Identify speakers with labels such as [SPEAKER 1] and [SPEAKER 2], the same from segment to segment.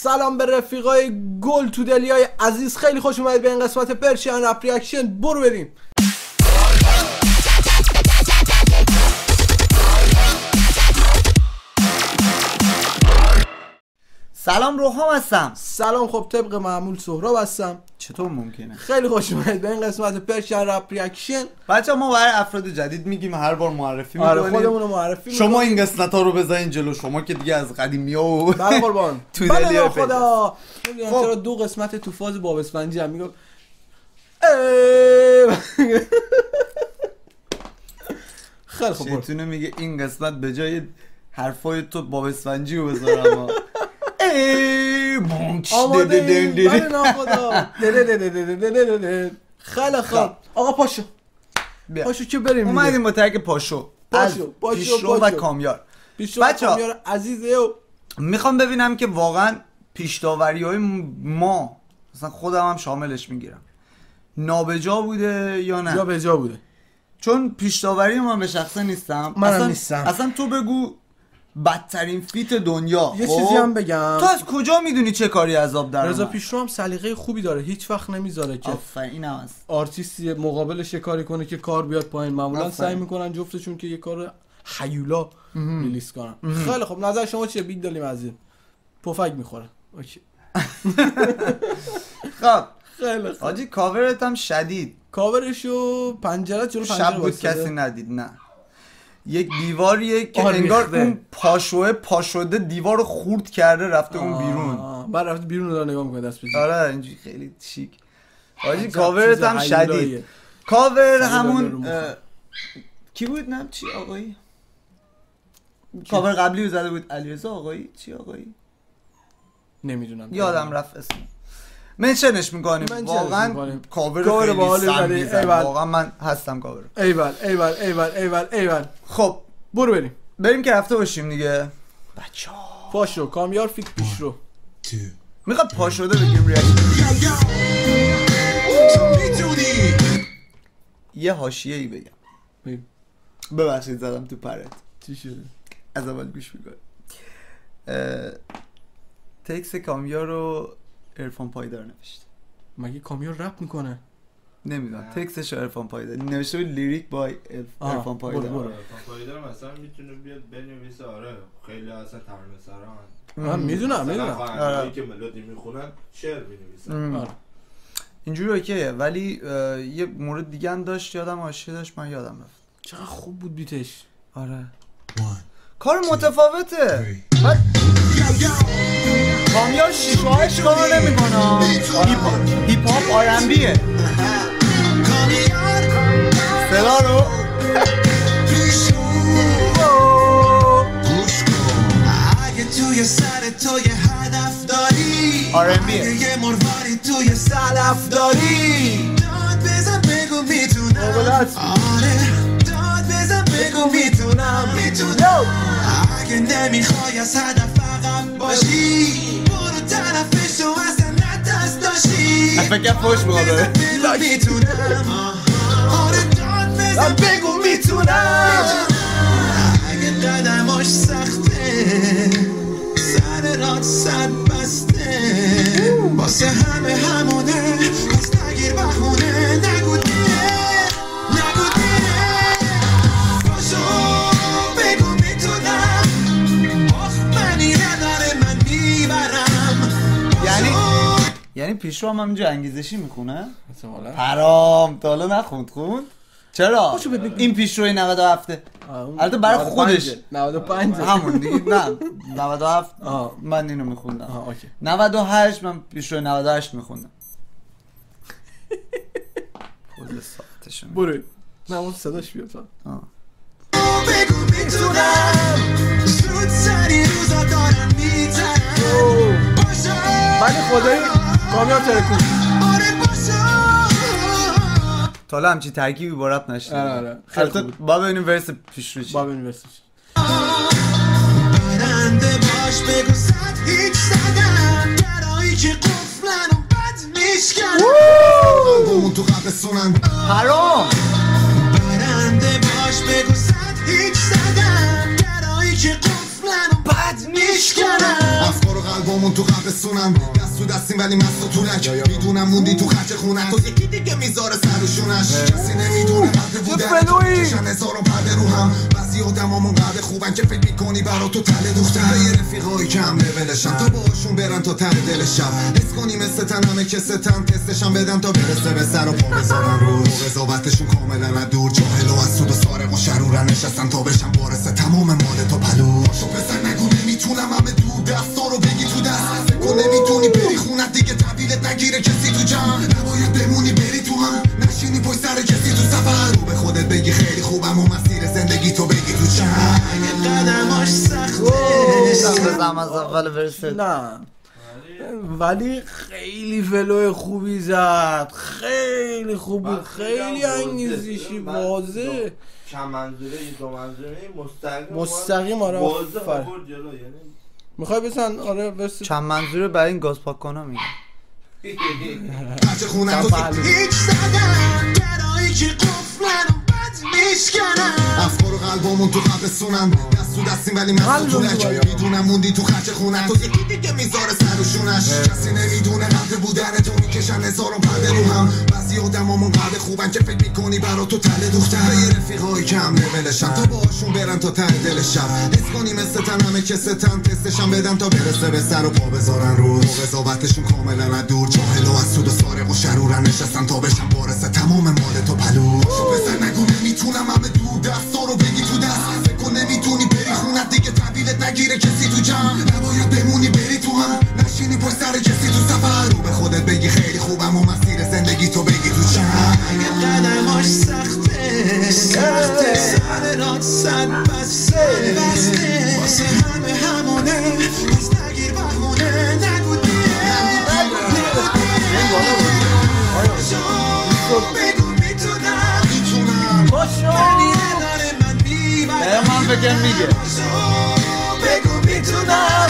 [SPEAKER 1] سلام به رفیقای گل تو دلیای عزیز، خیلی خوش اومدید به این قسمت پرشین رپ ریاکشن. برو بریم.
[SPEAKER 2] سلام روحام هستم.
[SPEAKER 1] سلام، خب طبق معمول سهراب هستم.
[SPEAKER 2] چطور ممکنه؟
[SPEAKER 1] خیلی خوش اومدید به این قسمت پرشین رپ ریاکشن.
[SPEAKER 2] بچه‌ها ما برای افراد جدید میگیم، هر بار معرفی میکنیم.
[SPEAKER 1] آره خودمون رو معرفی میکنیم.
[SPEAKER 2] شما این قسمت‌ها رو بزنین جلو، شما که دیگه از قدیمی‌ها و
[SPEAKER 1] بله قربان.
[SPEAKER 2] تو دلیای
[SPEAKER 1] خدا. چرا دو قسمت تو فاز باب اسفنجی هم میگم خیلی خوب.
[SPEAKER 2] شیطونه میگه این قسمت به جای حرفای تو باب اسفنجی رو بذارم.
[SPEAKER 1] آماده این بله ناخدا. خیلی خوب آقا پاشو پاشو که بریم.
[SPEAKER 2] اومدیم با ترک پاشو پیشرو و کامیار.
[SPEAKER 1] بچه کامیار عزیزه.
[SPEAKER 2] میخوام ببینم که واقعا پیش‌داوری‌های ما، مثلا خودم هم شاملش میگیرم، نابجا بوده یا نه؟
[SPEAKER 1] یا به جا بوده.
[SPEAKER 2] چون پیش‌داوری من به شخصه نیستم.
[SPEAKER 1] منم نیستم.
[SPEAKER 2] اصلا تو بگو بدترین فیت دنیا.
[SPEAKER 1] یه چیزی هم بگم،
[SPEAKER 2] تو از کجا میدونی چه کاری عذاب در
[SPEAKER 1] رضا پیشرو هم سلیقه خوبی داره، هیچ وقت نمیذاره که
[SPEAKER 2] آفرین هست
[SPEAKER 1] آرتیستی مقابلش کاری کنه که کار بیاد پایین. معمولا سعی میکنن جفتشون که یه کار حیولا ریلیز کنن. خیلی خب نظر شما چیه؟ بیگ داریم از این پفک میخوره. اوکی.
[SPEAKER 2] خب
[SPEAKER 1] خیلی خوب.
[SPEAKER 2] حاجی کاورت هم شدید.
[SPEAKER 1] کاورشو پنجره جلو پنجره
[SPEAKER 2] شب بود کسی ندید. نه یک دیواریه که انگار اون پاشوده دیوار رو خورد کرده رفته اون بیرون.
[SPEAKER 1] بعد رفته بیرون رو نگاه میکنه دست بزنه.
[SPEAKER 2] آره اینجوری خیلی شیک. حاجی کاورت هم شدید. کاور همون کی بود؟ نم چی آقایی؟ کاور قبلی رو زده بود علیرضا آقایی. چی آقایی؟
[SPEAKER 1] نمیدونم،
[SPEAKER 2] یادم رفت اسم. منشنش میکنیم. واقعا کاور خیلی سم میزن. واقعا من هستم کاور.
[SPEAKER 1] ایول. خب برو بریم
[SPEAKER 2] که رفته باشیم دیگه. بچه‌ها
[SPEAKER 1] پاشو کامیار فیک پیشرو.
[SPEAKER 2] میخواد پاشوده بگیم ریاکشن. یه حاشیه‌ای بگم. ببخشید زدم تو پرت.
[SPEAKER 1] چی شده؟
[SPEAKER 2] از اول گوش میکنم. تکس کامیار رو عرفان پایدار نوشته.
[SPEAKER 1] مگه کامیار رپ میکنه؟
[SPEAKER 2] نمیدونم تکسش رو عرفان پایدار نوشته بود. لیریک بای عرفان پایدار.
[SPEAKER 3] عرفان پایدار مثلا میتونه بیاد بنویسه. آره خیلی اصلا ترانه‌سرا
[SPEAKER 1] من میدونم
[SPEAKER 3] خواننده‌ای که ملودی میخونن شعر مینویسن.
[SPEAKER 2] آره اینجوری اوکیه. ولی یه مورد دیگه هم داشت، یادم حاشیه داشت، من یادم رفت.
[SPEAKER 1] چقدر خوب بود بیتش.
[SPEAKER 2] آره کار متفاوته. کامیار شیشوهاش کار نمیکنه. هیپ هاپ آر ام بیه. صدا رو اگه توی سر تو یه هدف داری، آر ام بیه، یه مرواری توی سلف داری، داد بزن بگو میتونم. آره داد بزن بگو میتونم. اگه نمیخوای از هدف عقب باشی، برو طرفشو اصلا نتست داشتی. فکر فوش بگو میتونم. آره داد بزن بگو میتونم. اگه قدماش سخته، سر راه صد بسته، واسه همه همونه، پس نگیر بهونه. نگو دیره باشو بگو میتونم. منی نداره من میبرم. یعنی پیشرو هم همینجا انگیزشی میخونه؟ حرام تا حالا نخوند. چرا؟ این پیشروی 97 البته برای خودش
[SPEAKER 1] 95
[SPEAKER 2] همون دیگه. نه 97 من اینو میخوندم. 98 من پیشروی 98 میخوندم. خود ساعتشون
[SPEAKER 1] برو. نه اون صداش بیاد.
[SPEAKER 2] بگو میتونم. زود سری روزا دارم میترم.
[SPEAKER 1] ولی خدایی کامیار ترکون
[SPEAKER 2] تا حالا همچین ترکیبی با رپ نشده.
[SPEAKER 1] آره خیلی خوب.
[SPEAKER 2] با ببینیم ورس پیشرو چی.
[SPEAKER 4] برنده باش بگو صد هیچ زدم. درایی که قفلن و بد میشکنم تو قبستونن.
[SPEAKER 2] حرام.
[SPEAKER 4] برنده باش بگو صد هیچ زدم. درایی که قفلن و بد میشکنم. افکار و قلبم قلبمون تو قبرستونن دست تو دستیم ولی مست و طولک میدونم موندی تو خرج خونت تو یکی دیگه میذاره سر و شونش کسی نمیدونه قدر بودن میشن هزاران پرده رو هم بعضی آدمامون قدر خوبن که فکر میکنی برا تو تله دوختن به یه رفیقایی کم لولشن تا باشون برن تا ته دل شب حس کنی مثل تن همه که ستن تستشم بدن تا برسه به سر و پا بذارن رو قضاوتشون کاملا از دور جاهل و از سود و سارق و شرورن نشستن تا بشن وارث تمام مال تو پلو شو بزن نگو نمیتونم همه دو دستا رو بگی تو دست فکر کن نمیتونی بری خونت دیگه تحویلت نگیره کسی تو جمع نباید بمونی بری تو هم نشینی پشت سر کسی تو سفر رو به خودت بگی خیلی خوبم و مسیر زندگی تو بگی تو چند قدماش سخته
[SPEAKER 2] از اول ورست
[SPEAKER 1] نه ولی خیلی فلو خوبی زد خیلی خوب بود خیلی انگیزشی واضح
[SPEAKER 3] چند منظوره یه دو منظوره
[SPEAKER 1] مستقیم آره
[SPEAKER 3] واضح
[SPEAKER 1] میخوای بزن آره بس
[SPEAKER 2] چند منظوره برای این گاز پاک کنم میگم
[SPEAKER 4] بچه خونه تو هیچ زدن درایی که قفلن و بد میشکنن افکار و قلبمون تو قبرستونن دست تو دستیم ولی مست و طولک میدونم موندی تو خرج خونت تو یکی دیگه میذاره سر و شونش کسی نمیدونه قدر بودن تو میکشن هزاران پرده رو هم بعضی آدمامون قدر خوبن که فکر میکنی برا تو تله دوختن به یه رفیقایی کم لولشن تا باشون برن تا ته دل شب حس کنی مثل تن همه که ستن تستشم بدن تا برسه به سر و پا بذارن رو قضاوتشون کاملا از دور جاهل و از سود و سارق و شرورن نشستن تا بشن وارث تمام مال تو پلو شو بزن نگو نمیتونم همه دو دستا رو بگی تو دست فکر کن نمیتونی بری خونت دیگه تحویلت نگیره کسی تو جمع نباید بمونی بری تو هم نشینی پشت سر کسی تو سفر رو به خودت بگی خیلی خوبم و مسیر زندگی تو بگی تو چند اگه قدماش سخته سر رات صد بسته واسه همونه بس نگیر بهونه نگو بگو میتونم
[SPEAKER 2] من فکر میگه
[SPEAKER 4] بگو میتونم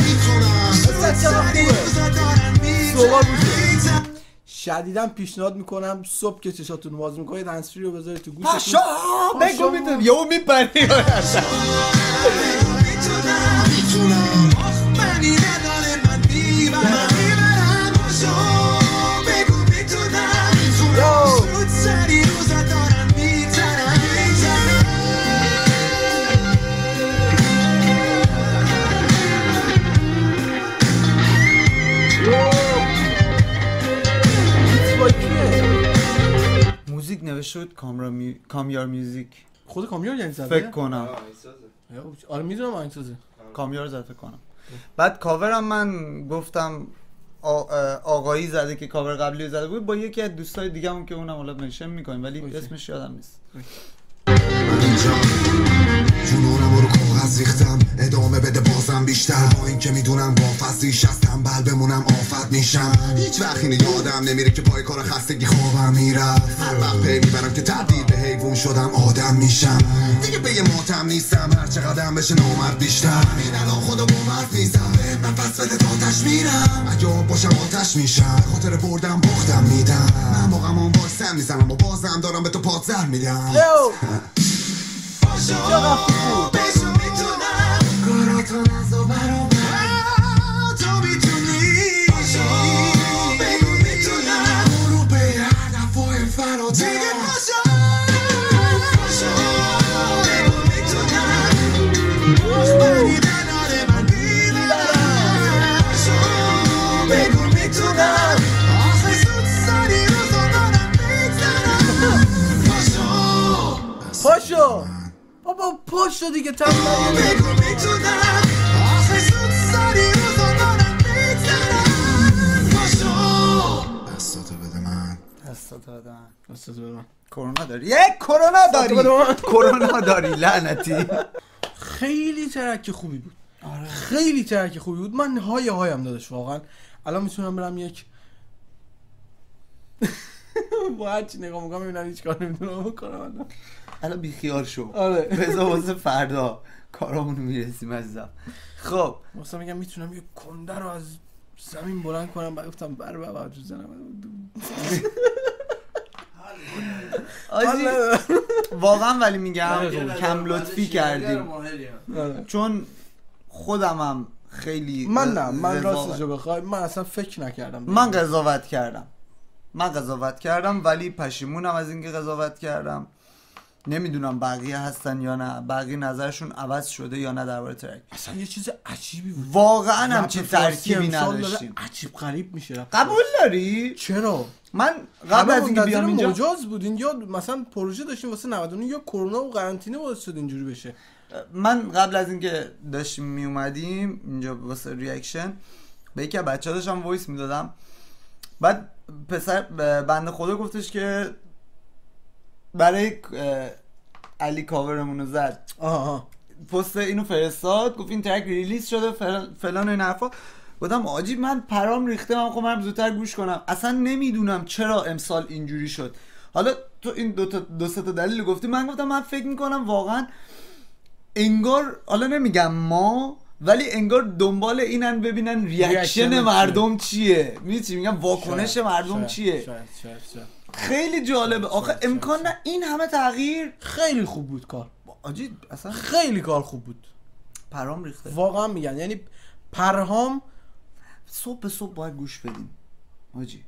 [SPEAKER 1] شدیداً پیشنهاد میکنم صبح که چشاتون باز میکنید هنسفری رو بذارید تو گوشتون
[SPEAKER 2] پاشا بگو میتونم یهو میپری موزیک نوشته بود کامیار میوزیک
[SPEAKER 1] خود کامیار یعنی زده؟
[SPEAKER 2] فکر کنم
[SPEAKER 1] آره میدونم آهنگسازه
[SPEAKER 2] کامیار زده فکر کنم بعد کاورم من گفتم آقایی زده که کاور قبلی زده بود با یکی از دوستای دیگه‌مون که اونم حالا منشن می‌کنیم ولی اسمش یادم نیست
[SPEAKER 4] من اینجا جنونم رو کاغذ ریختم ادامه بده بازم بیشتر با این که میدونم با فضلیش هستم بل بمونم آفت میشم هیچ وقت اینو یادم نمیره که پای کار خستگی خوابم میرفت هر وقت پی میبرم که تبدیل به حیوان شدم آدم میشم دیگه به یه ماتم نیستم هر چقدر بشه نامرد بیشتر این الان خودو با مرد میزم من پس بده تاتش میرم اگه آب باشم آتش میشم خاطر بردم باختم میدم من با غمان واکسن میزنم و بازم دارم به تو پادزر میدم بشو میتونم کاراتو نزا برابر تو میتونی بگو میتونم برو به هدفای فراتر دیگه باشو بگو میتونم مخبری نداره من میبرم بگو میتونم آخه زود سری روزا دارم میگذرم
[SPEAKER 1] پاشو بابا پاشو دیگه تمام
[SPEAKER 4] بگو میتونم آخه زود سری روزا دارم میگذرم پاشو دستاتو بده من
[SPEAKER 2] دستاتو بده من کرونا داری کرونا داری لعنتی
[SPEAKER 1] خیلی ترک خوبی بود آره خیلی ترک خوبی بود من هایم دادش واقعا الان میتونم برم یک با هرچی نگاه میکنم میبینم هیچ کار نمیدونم بکنم
[SPEAKER 2] الان بیخیال شو
[SPEAKER 1] آره
[SPEAKER 2] بذار واسه فردا کارامونو میرسیم عزیزم خب
[SPEAKER 1] مثلا میگم میتونم یه کنده رو از زمین بلند کنم بعد گفتم بر بابا بزنم
[SPEAKER 2] آجی واقعا ولی میگم کم لطفی کردیم چون خودمم خیلی
[SPEAKER 1] من راستش بخوای من اصلا فکر نکردم.
[SPEAKER 2] من قضاوت کردم ولی پشیمونم از اینکه قضاوت کردم. نمیدونم بقیه هستن یا نه، بقیه نظرشون عوض شده یا نه درباره ترک.
[SPEAKER 1] اصلا یه چیز عجیبی بود
[SPEAKER 2] واقعا، هم چه ترکیبی نداشتیم.
[SPEAKER 1] عجیب غریب میشه.
[SPEAKER 2] قبول داری؟
[SPEAKER 1] چرا؟
[SPEAKER 2] من قبل از اینکه بیام اینجا
[SPEAKER 1] مجاز بودین یا مثلا پروژه داشتیم واسه 99 یا کرونا و قرنطینه باعث شد اینجوری بشه؟
[SPEAKER 2] من قبل از اینکه داشتیم می اومدیم اینجا واسه ریاکشن به یکی از بچه‌ها داشتم وایس میدادم، بعد پسر بنده خدا گفتش که برای علی کاورمون رو زد، پست اینو فرستاد، گفت این ترک ریلیز شده فلان و این حرفا. گفتم عجیب، من پرام ریخته، من خب زودتر گوش کنم. اصلا نمیدونم چرا امسال اینجوری شد. حالا تو این دو سه تا دلیل گفتی، من گفتم من فکر میکنم واقعا انگار، حالا نمیگم ما، ولی انگار دنبال اینن ببینن ریاکشن مردم چیه. می‌چی میگم واکنش مردم چیه.
[SPEAKER 1] شاید.
[SPEAKER 2] خیلی جالبه. آخه امکان نه این همه تغییر.
[SPEAKER 1] خیلی خوب بود کار.
[SPEAKER 2] عجیب، اصلا
[SPEAKER 1] خیلی کار خوب بود.
[SPEAKER 2] پرام ریخته.
[SPEAKER 1] واقعا میگن، یعنی پرهام
[SPEAKER 2] صبح به صبح باید گوش بدیم. عجیب.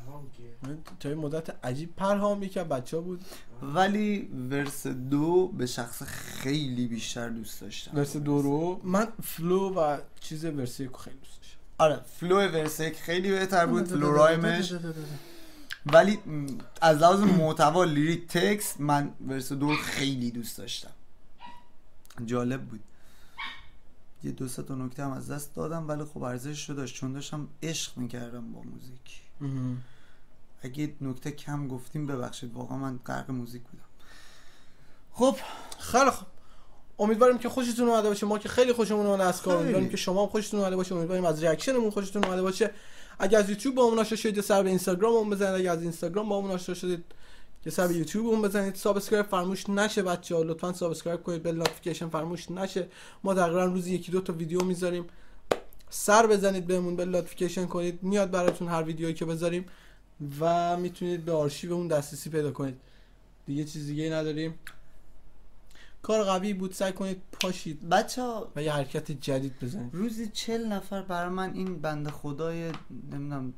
[SPEAKER 1] تا این مدت عجیب پرهام یکی از بچه‌ها بود،
[SPEAKER 2] ولی ورس 2 به شخص خیلی بیشتر دوست داشتم.
[SPEAKER 1] ورس 2 رو من فلو و چیز ورس 1 خیلی دوست داشتم.
[SPEAKER 2] آره فلو ورس 1 خیلی بهتر بود، فلو رایمش. ولی از لحاظ محتوا لیریک تکست من ورس 2 خیلی دوست داشتم. جالب بود. یه دو سه تا نکته هم از دست دادم ولی خب ارزشش رو داشت، چون داشتم عشق میکردم با موزیک. اگه نکته کم گفتیم ببخشید، واقعا من غرق موزیک بودم. خب
[SPEAKER 1] خیلی خوب، امیدواریم که خوشتون اومده باشه. ما که خیلی خوشمون اومده از کار، امیدواریم که شما هم خوشتون اومده باشه. امیدواریم از ریاکشنمون خوشتون اومده باشه. اگه از یوتیوب با همون آشنا شدید سر به اینستاگراممون بزنید، اگه از اینستاگرام با همون آشنا شدید که سر به یوتیوبمون بزنید. سابسکرایب فراموش نشه بچه‌ها، لطفاً سابسکرایب کنید، بل نوتیفیکیشن فراموش نشه. ما تقریبا روزی یکی دو تا ویدیو میذاریم، سر بزنید بهمون، بل نوتیفیکیشن کنید، میاد براتون هر ویدیویی که بذاریم و میتونید به آرشیومون دسترسی پیدا کنید. دیگه چیز دیگه نداریم. کار قوی بود، سعی کنید پاشید
[SPEAKER 2] بچه‌ها
[SPEAKER 1] و یه حرکت جدید بزنید.
[SPEAKER 2] روزی 40 نفر برای من این بنده خدای نمیدونم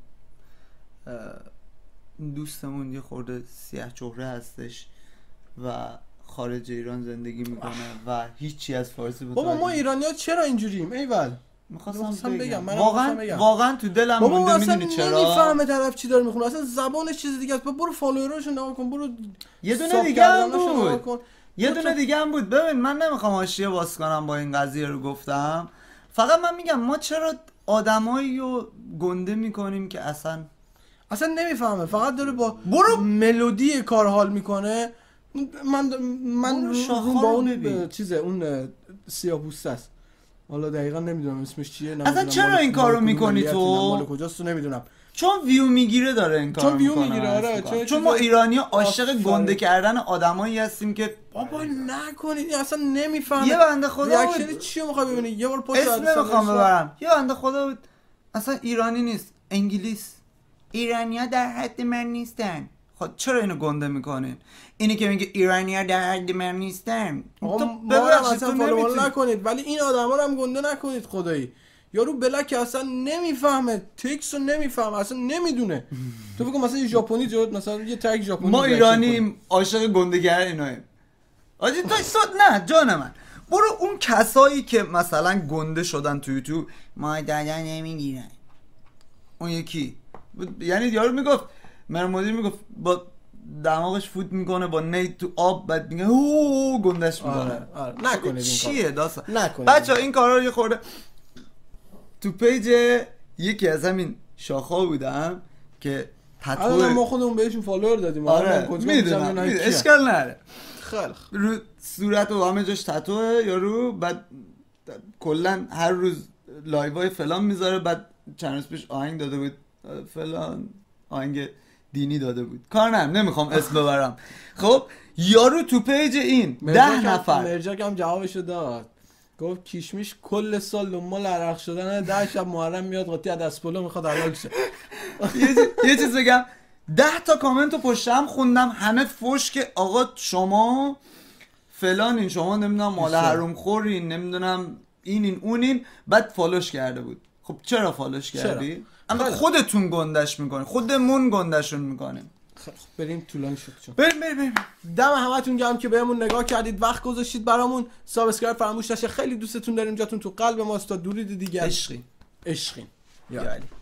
[SPEAKER 2] دوستمون یه خورده سیاه چهره هستش و خارج ایران زندگی میکنه و هیچی از فارسی
[SPEAKER 1] بابا ما ایرانی‌ها چرا اینجوریم؟ ایول
[SPEAKER 2] میخواستم بگم
[SPEAKER 1] واقعا
[SPEAKER 2] تو دلم مونده. میدونی چرا؟
[SPEAKER 1] نمیفهمه طرف چی داره میخونه، اصلا زبانش چیز دیگه است. برو فالووراشو نگاه کن، برو
[SPEAKER 2] یه دونه دیگه هم بود. یه دونه دیگه هم بود. ببین من نمیخوام حاشیه باز کنم با این قضیه رو گفتم، فقط من میگم ما چرا آدمایی رو گنده میکنیم که اصلا
[SPEAKER 1] نمیفهمه، فقط داره با ملودی کار حال میکنه. من رو با اون چیزه، اون سیاه‌پوسته است، حالا دقیقا نمیدونم اسمش چیه،
[SPEAKER 2] اصلا چرا این کارو میکنی تو؟
[SPEAKER 1] مال کجاست نمیدونم،
[SPEAKER 2] چون ویو میگیره داره این کارو میکنه.
[SPEAKER 1] چون ویو میگیره. آره
[SPEAKER 2] چون ما ایرانی‌ها عاشق گنده کردن آدمایی هستیم که
[SPEAKER 1] بابا نکنید، اصلا نمیفهمه.
[SPEAKER 2] یه بنده خدا
[SPEAKER 1] ریاکشن چی رو میخوای ببینی؟ یه بار پشت
[SPEAKER 2] نمیخوام ببرم. یه بنده خدا بود اصلا ایرانی نیست، انگلیس. ایرانی‌ها در حد من نیستن. خب چرا اینو گنده میکنین؟ اینی که میگه ایرانی‌ها در حد من نیستن،
[SPEAKER 1] تو ببخشید تو فالو نکنید، ولی این آدما رو هم گنده نکنید خدایی. یارو بلک اصلا نمیفهمه، تکست رو نمیفهمه، اصلا نمیدونه. تو فکر کن مثلا یه ژاپنی جواد، مثلا یه تگ ژاپنی،
[SPEAKER 2] ما ایرانی عاشق گنده‌گری ایناییم. آجی تو صد نه جان من. برو اون کسایی که مثلا گنده شدن تو یوتیوب ما دادن نمیگیرن. اون یکی یعنی یارو میگفت، مدیر میگفت با دماغش فوت میکنه با نی تو آب، بعد میگه اوه گندش میکنه.
[SPEAKER 1] آره. نکنید این کار.
[SPEAKER 2] چیه داستان؟
[SPEAKER 1] نکنید
[SPEAKER 2] بچه‌ها این کارا رو یه خورده تو پیج یکی از همین شاخه‌ها بودم که
[SPEAKER 1] الان ما خودمون بهشون فالوور دادیم.
[SPEAKER 2] آره میدونم اشکال نداره.
[SPEAKER 1] خیلی
[SPEAKER 2] رو صورت و همه جاش تتوه یارو، بعد کلا هر روز لایوهای فلان میذاره، بعد چند روز پیش آهنگ داده بود فلان، آهنگ دینی داده بود، کار نمیخوام اسم ببرم. خب یارو تو پیج این 10 نفر
[SPEAKER 1] مرجاک هم جوابشو داد، گفت کیشمیش کل سال دنبال عرق شدن، 10 شب محرم میاد قاطی از دستپلو میخواد حلال شه.
[SPEAKER 2] یه چیز بگم، 10 تا کامنت رو پشت هم خوندم، همه فوش که آقا شما فلانین، شما نمیدونم مال حروم خورین، نمیدونم این اونین، بعد فالوش کرده بود. خب چرا فالوش کردی؟ اما خودتون گندش میکنی، خودمون گندشون میکنیم.
[SPEAKER 1] خب بریم طولانی شد چون
[SPEAKER 2] بریم.
[SPEAKER 1] دم همتون گرم که بهمون نگاه کردید، وقت گذاشتید برامون. سابسکرایب فراموش نشه، خیلی دوستتون داریم، جاتون تو قلب ماست. تا درود دیگه.
[SPEAKER 2] عشقین
[SPEAKER 1] یعنی